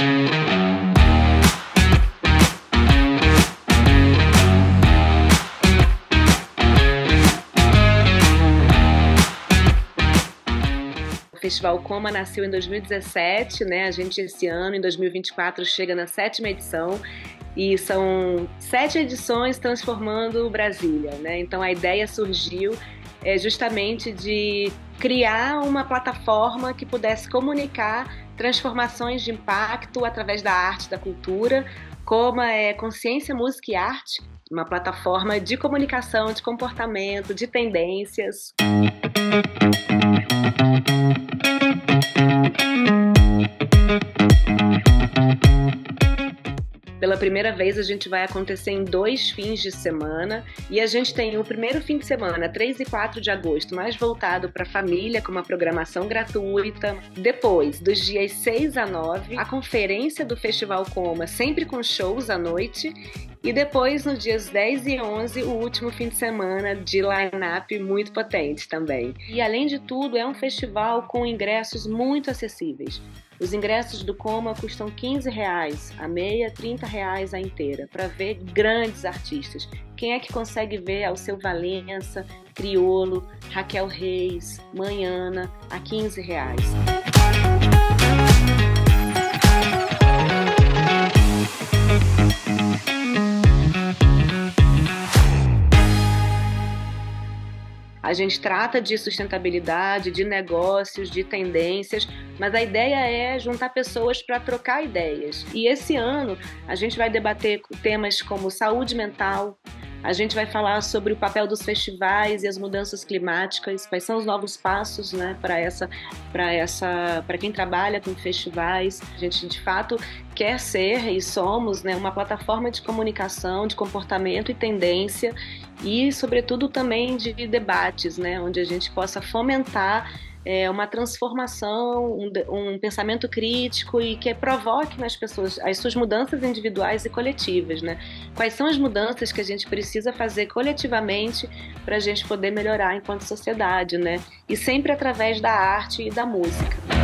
O Festival Coma nasceu em 2017, né? A gente esse ano, em 2024, chega na 7ª edição e são 7 edições transformando Brasília, né? Então a ideia surgiu justamente de criar uma plataforma que pudesse comunicar transformações de impacto através da arte, da cultura, como Consciência, Música e Arte, uma plataforma de comunicação, de comportamento, de tendências. Pela primeira vez a gente vai acontecer em 2 fins de semana e a gente tem o primeiro fim de semana, 3 e 4 de agosto, mais voltado para a família, com uma programação gratuita. Depois, dos dias 6 a 9, a conferência do Festival Coma, sempre com shows à noite. E depois, nos dias 10 e 11, o último fim de semana de line-up muito potente também. E, além de tudo, é um festival com ingressos muito acessíveis. Os ingressos do Coma custam R$15, a meia, R$30 a inteira, para ver grandes artistas. Quem é que consegue ver Alceu Valença, Criolo, Raquel Reis, Manhana, a R$15? A gente trata de sustentabilidade, de negócios, de tendências, mas a ideia é juntar pessoas para trocar ideias. E esse ano a gente vai debater temas como saúde mental, a gente vai falar sobre o papel dos festivais e as mudanças climáticas, quais são os novos passos, né, para quem trabalha com festivais. A gente, de fato, quer ser e somos, né, uma plataforma de comunicação, de comportamento e tendência e, sobretudo, também de debates, né, onde a gente possa fomentar uma transformação, um pensamento crítico e que provoque nas pessoas as suas mudanças individuais e coletivas, né? Quais são as mudanças que a gente precisa fazer coletivamente para a gente poder melhorar enquanto sociedade, né? E sempre através da arte e da música.